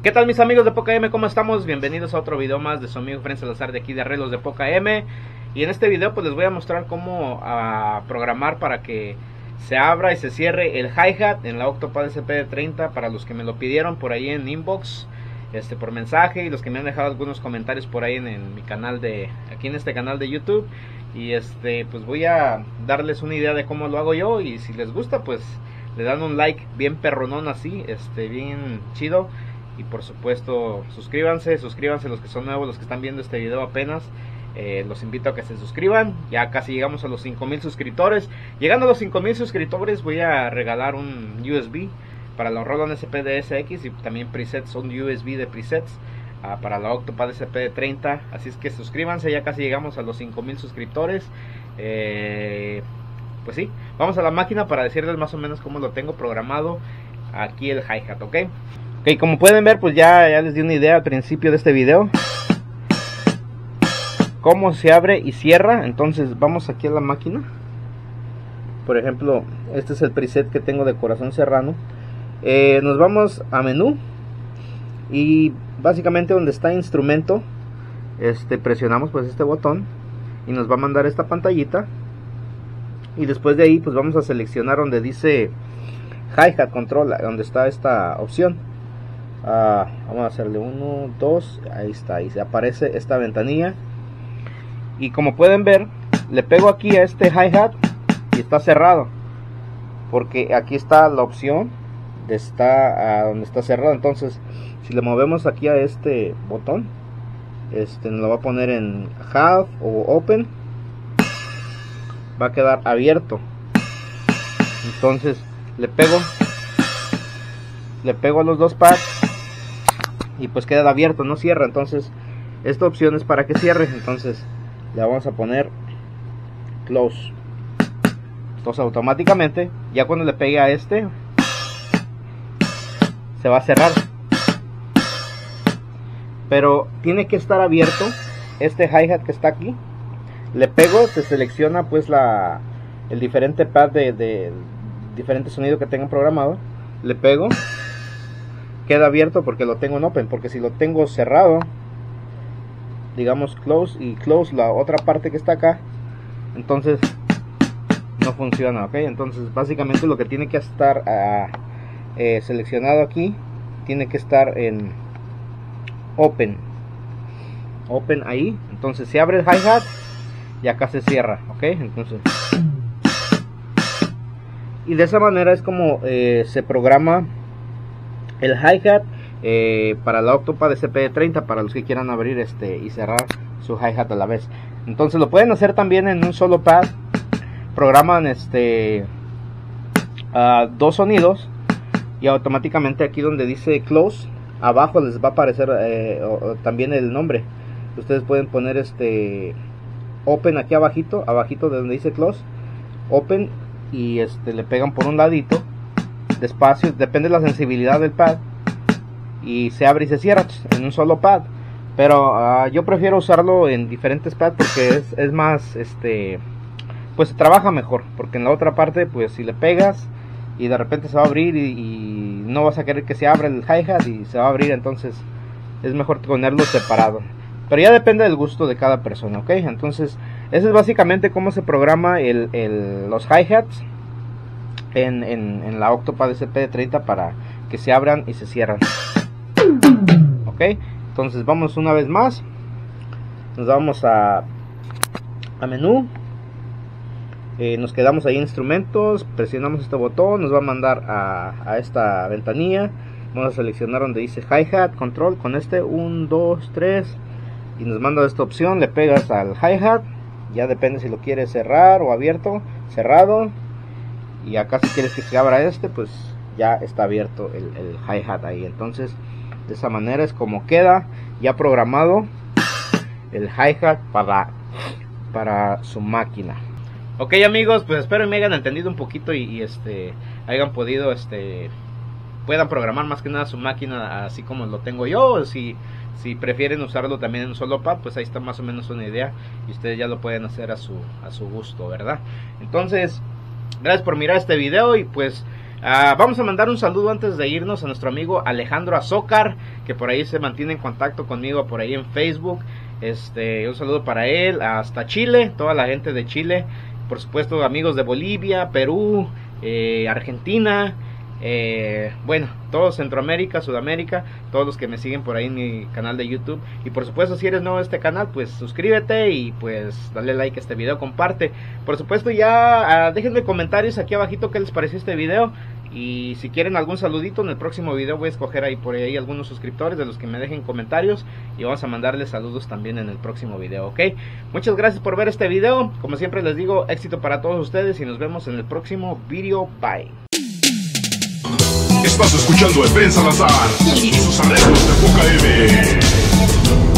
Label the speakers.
Speaker 1: ¿Qué tal mis amigos de Poca M? ¿Cómo estamos? Bienvenidos a otro video más de su amigo Fren Salazar de aquí de Arreglos de Poca M. Y en este video pues les voy a mostrar cómo programar para que se abra y se cierre el hi-hat en la Octopad SPD30 para los que me lo pidieron por ahí en inbox, por mensaje, y los que me han dejado algunos comentarios por ahí en mi canal aquí en este canal de YouTube. Y pues voy a darles una idea de cómo lo hago yo, y si les gusta pues le dan un like bien perronón así, bien chido. Y por supuesto suscríbanse los que son nuevos, los que están viendo este video apenas. Los invito a que se suscriban. Ya casi llegamos a los 5000 suscriptores. Llegando a los 5000 suscriptores voy a regalar un USB para la Roland SPD-SX, y también presets, un USB de presets para la Octopad SPD30. Así es que suscríbanse, ya casi llegamos a los 5000 suscriptores. Pues sí, vamos a la máquina para decirles más o menos cómo lo tengo programado aquí el hi-hat, ¿ok? Ok, como pueden ver, pues ya les di una idea al principio de este video cómo se abre y cierra. Entonces vamos aquí a la máquina. Por ejemplo, este es el preset que tengo de Corazón Serrano. Nos vamos a menú, y básicamente donde está instrumento, presionamos pues este botón y nos va a mandar esta pantallita. Y después de ahí pues vamos a seleccionar donde dice hi-hat control, donde está esta opción. Vamos a hacerle 1, 2, ahí está, ahí se aparece esta ventanilla. Y como pueden ver, le pego aquí a este hi-hat y está cerrado, porque aquí está la opción de donde está cerrado. Entonces si le movemos aquí a este botón, nos lo va a poner en half o open, va a quedar abierto. Entonces le pego a los dos pads y pues queda abierto, no cierra. Entonces esta opción es para que cierre. Entonces le vamos a poner close. Entonces automáticamente, ya cuando le pegue a se va a cerrar, pero tiene que estar abierto este hi-hat que está aquí. Le pego, se selecciona pues el diferente pad de diferente sonido que tengan programado. Le pego, queda abierto porque lo tengo en open. Porque si lo tengo cerrado, digamos close y close la otra parte que está acá, entonces no funciona, ok. Entonces básicamente lo que tiene que estar seleccionado aquí tiene que estar en open ahí. Entonces se abre el hi-hat y acá se cierra, ok. Entonces, y de esa manera es como se programa el hi-hat para la Octopad SPD30, para los que quieran abrir y cerrar su hi-hat a la vez. Entonces lo pueden hacer también en un solo pad. Programan dos sonidos, y automáticamente aquí donde dice close, abajo les va a aparecer también el nombre. Ustedes pueden poner open aquí abajito de donde dice close, open, y le pegan por un ladito despacio, depende de la sensibilidad del pad, y se abre y se cierra en un solo pad. Pero yo prefiero usarlo en diferentes pads porque es más, pues se trabaja mejor, porque en la otra parte pues si le pegas y de repente se va a abrir y no vas a querer que se abra el hi-hat y se va a abrir, entonces es mejor tenerlo separado. Pero ya depende del gusto de cada persona, ok. Entonces eso es básicamente cómo se programa los hi-hats en la Octopad SPD30 para que se abran y se cierran, ok. Entonces vamos una vez más, nos vamos a menú, nos quedamos ahí en instrumentos, presionamos este botón, nos va a mandar a esta ventanilla. Vamos a seleccionar donde dice hi-hat control con 1, 2, 3, y nos manda esta opción. Le pegas al hi-hat, ya depende si lo quieres cerrar o abierto, cerrado. Y acá si quieres que se abra pues ya está abierto el hi-hat ahí. Entonces de esa manera es como queda ya programado el hi-hat para su máquina. Ok amigos, pues espero que me hayan entendido un poquito y hayan podido puedan programar más que nada su máquina así como lo tengo yo. O si prefieren usarlo también en un solo pad, pues ahí está más o menos una idea, y ustedes ya lo pueden hacer a su gusto, ¿verdad? Entonces gracias por mirar este video, y pues Vamos a mandar un saludo antes de irnos a nuestro amigo Alejandro Azócar, que por ahí se mantiene en contacto conmigo por ahí en Facebook. Un saludo para él, hasta Chile, toda la gente de Chile, por supuesto amigos de Bolivia, Perú, Argentina, bueno, todo Centroamérica, Sudamérica, todos los que me siguen por ahí en mi canal de YouTube. Y por supuesto, si eres nuevo a este canal, pues suscríbete y pues dale like a este video, comparte. Por supuesto, ya déjenme comentarios aquí abajito qué les pareció este video. Y si quieren algún saludito, en el próximo video voy a escoger ahí por ahí algunos suscriptores de los que me dejen comentarios, y vamos a mandarles saludos también en el próximo video, ¿ok? Muchas gracias por ver este video. Como siempre les digo, éxito para todos ustedes y nos vemos en el próximo video. Bye.
Speaker 2: Estás escuchando a Ben Salazar y sus arreglos de Foca M.